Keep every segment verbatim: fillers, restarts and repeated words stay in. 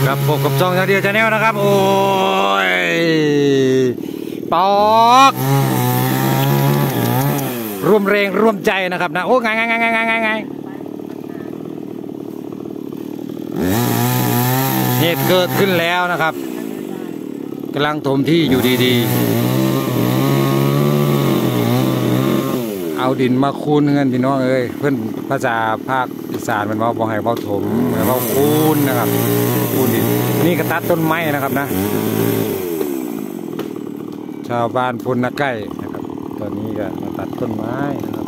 ครับพบกับช่องเดียวชาแนลนะครับโอ้ยปอกร่วมแรงร่วมใจนะครับนะโอ้ไงไงไงไงไงไงเหตุเกิดขึ้นแล้วนะครับกำลังถมที่อยู่ดีๆเอาดินมาคูนเงินพี่น้องเอ้ยเพื่อนภาษาภาคอีสานมันว่าบอกให้เบาถมให้เบาคูนนะครับคูนดินนี่ก็ตัดต้นไม้นะครับนะชาวบ้านพลนาใกล้นะครับตอนนี้ก็มาตัดต้นไม้นะครับ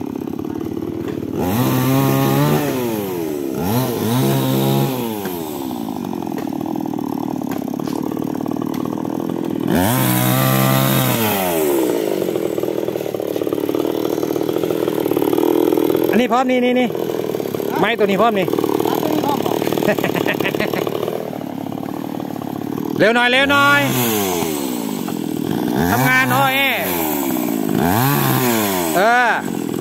อันนี้พร้อมนี่นี่นี่ไม้ตัวนี้พร้อมนี่เร็วหน่อยเร็วหน่อยทำงานโอ้ยเออ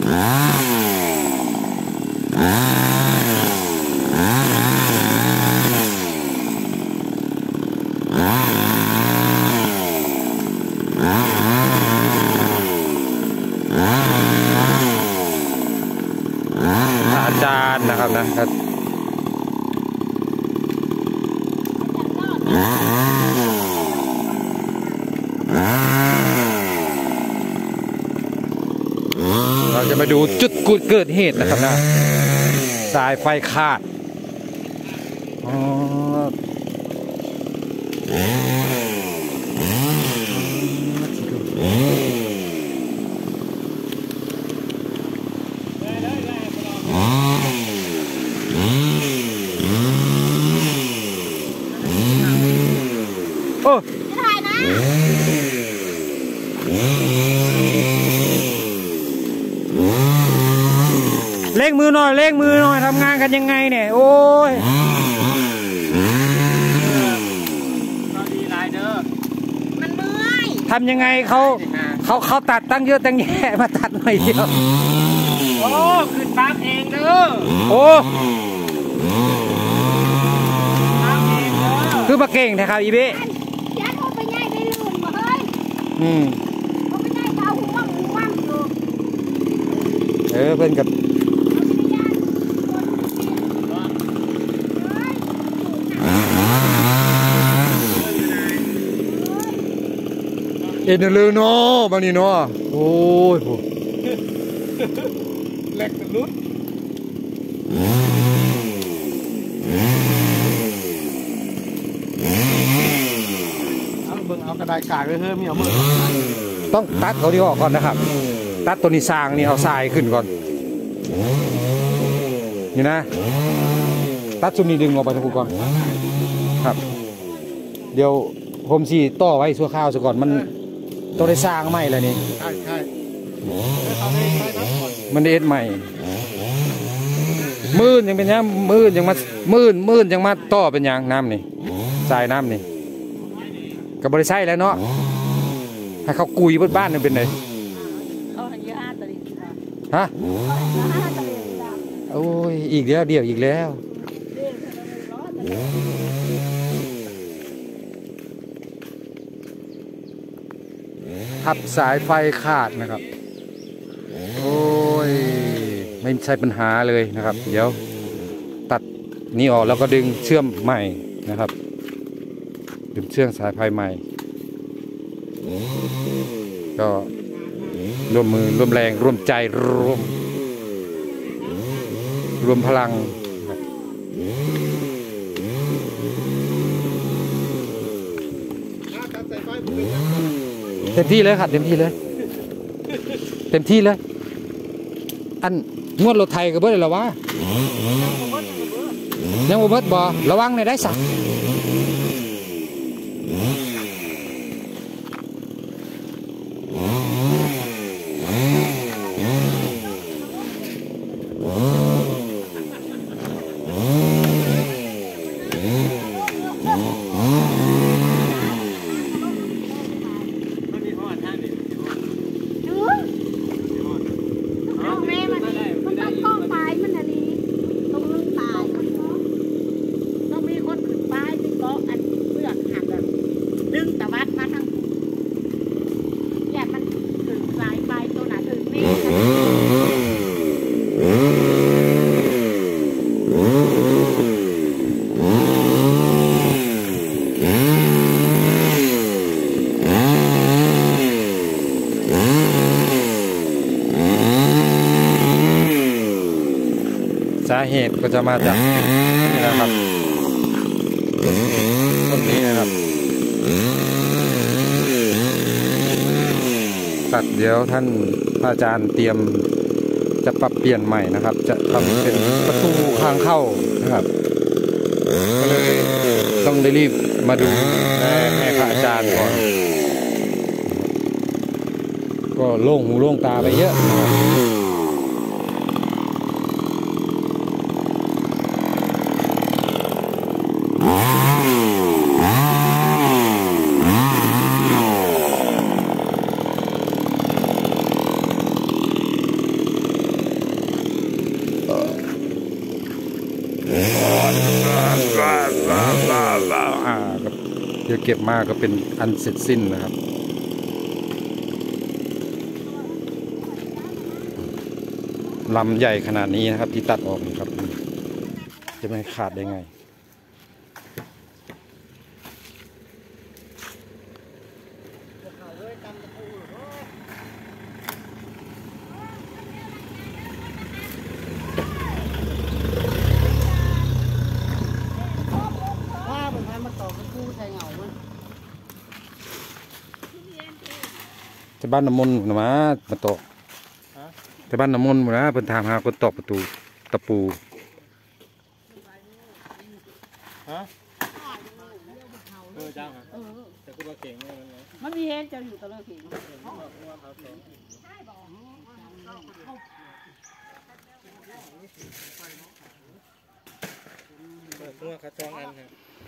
อาจารย์นะครับนะครับเราจะมาดูจุดเกิดเหตุนะครับนะสายไฟขาดโอ้เล่งมือหน่อยเล่งมือหน่อยทำงานกันยังไงเนี่ยโอ้ยมันเมื่อยทำยังไงเขาเขาเขาตัดตั้งเยอะตั้งแยะมาตัดหน่อยเดียวโอ้ขึ้นตามเองเด้อโอ้คือมาเก่งแท้ครับอีเบ้อืมเออเพื่อนกับเอ็นเลยเนาะบางทีเนาะโอ้ยโหเล็กลุ้นเอาเบิ่งเอากระดาษกากไปเพิ่มมีเอามือต้องตัดเขาที่ออกก่อนนะครับตัดตัวนี้สร้างนี่เอาทรายขึ้นก่อนนี่นะตัดชุดนี้ดึงออกไปทั้งคู่ก่อนครับเดี๋ยวผมสีต่อไว้ชั่วข้าวซะก่อนมันต้องได้สร้างใหม่แล้วนี่ใช่ใช่มันเอ็ดใหม่มื่นยังเป็นยังมื่นยังมามื่นมื่นยังมาต่อเป็นยังน้ำนี่ทรายน้ำนี่กับบริษัทแล้วเนาะให้เขากุยบนบ้านนี่เป็นไงฮะโอ้ยอีกแล้วเดี๋ยวอีกแล้วขับสายไฟขาดนะครับโอ้ยไม่ใช่ปัญหาเลยนะครับเดี๋ยวตัดนี่ออกแล้วก็ดึงเชื่อมใหม่นะครับดึงเชื่อมสายไฟใหม่ก็ร่วมมือร่วมแรงร่วมใจร่วมรวมพลังเต็มที่เลยครับเต็มที่เลยเต็มที่เลยอันงวดรถไทยก็เบิดแล้ววะยังบ่เบิดบ่ระวังในได้สักต้องมีคนขึ้นไปเหตุก็จะมาจากนี่นะครับต้นนี้นะครับตัดเดี๋ยวท่านอาจารย์เตรียมจะปรับเปลี่ยนใหม่นะครับจะทำเป็นประตูทางเข้านะครับก็เลยต้องได้รีบมาดูให้พระอาจารย์ก่อนก็โล่งหูโล่งตาไปเยอะเดี๋ยวเก็บมาก็เป็นอันเสร็จสิ้นนะครับลำใหญ่ขนาดนี้นะครับที่ตัดออกนะครับจะไม่ขาดได้ไงจะบ้านน้ำมนต์นะมามาตอกจะบ้านน้ำมนต์นะเป็นทางหาคนตอกประตูตะปูฮะเออจ้างฮะแต่กูว่าเก่งมากเลยมันมีเห็นจะอยู่ตะเลิกเก่งเปิดตัวขาจองอันฮะ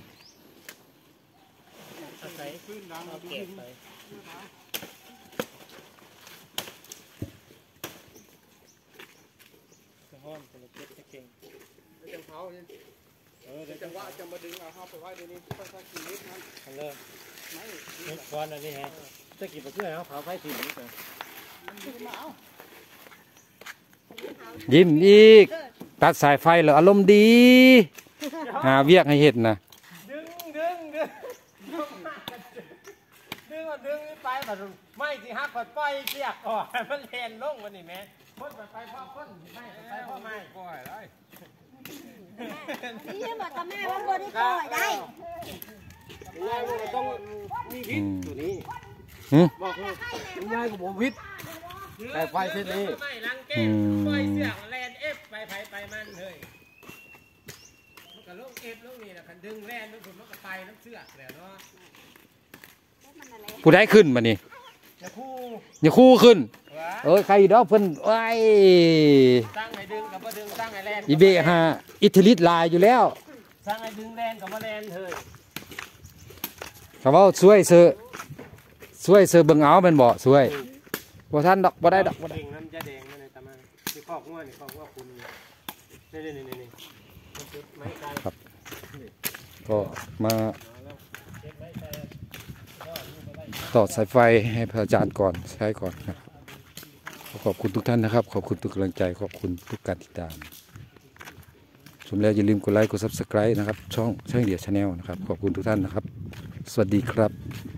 อาศัยขึ้นน้ำเอาเก็บไปจะห้อมจะเก็บจะเก่งจะเผาเนี่ยเออจะว่าจะมาดึงเอาเข้าไปไว้ในนี้ต้องสักกี่ลิตรนั่นทำเลยไม่ไม่ควันอันนี้ฮะจะกี่เพื่อนเอาเผาไฟสี่ลิตรยิ้มอีกตัดสายไฟเหรออารมณ์ดีหาเวียกให้เห็ดนะดึงดึงดึงดึงดึงไปแบบไม่สิฮักกดปล่อยเสียกก่อนมันแลนลงวันนี้แม่พ่นไปพ่อพ่นไม่ไปพ่อไม่ปล่อยเลยนี่บอกกับแม่ว่าบ่ได้ปล่อยได้ง่ายว่าต้องมีพิษตัวนี้บอกเลยง่ายกว่าผมพิษแต่ไฟเส้นนี้ไม่ลังเก้ปล่อยเสียกแลนเอฟไปไปไปมันเลยมันก็ลงเอฟลงนี่นะคันดึงแลนมันผมมันก็ไปน้ำเสือกแล้วเนาะผู้ได้ขึ้นมานี่อย่าคู่อย่าคู่ขึ้นเออใครดอกเพิ่นไอ้ตั้งไอ้ดึงกับมาดึงตั้งไอ้แลนอีเบะฮะอิทธิฤทธิ์ลายอยู่แล้วตั้งไอ้ดึงแลนกับมาแลนเฮ้ยเขาว่าช่วยเสือช่วยเสือเบิ่งเอาเป็นบ่ช่วยบ่ท่านดอกบ่ได้ดอกบ่แดงน้ำจะแดงนั่นเลยตามานี่คอกงัวนี่คอกงัวคุณนี่นี่นี่นี่ครับก็มาต่อสายไฟให้พระอาจารย์ก่อนใช้ก่อนครับขอบคุณทุกท่านนะครับขอบคุณทุกกำลังใจขอบคุณทุกการติดตามชมแล้วอย่าลืมกดไลค์กดซับสไครต์นะครับช่องช่างเดียชาแนลนะครับขอบคุณทุกท่านนะครับสวัสดีครับ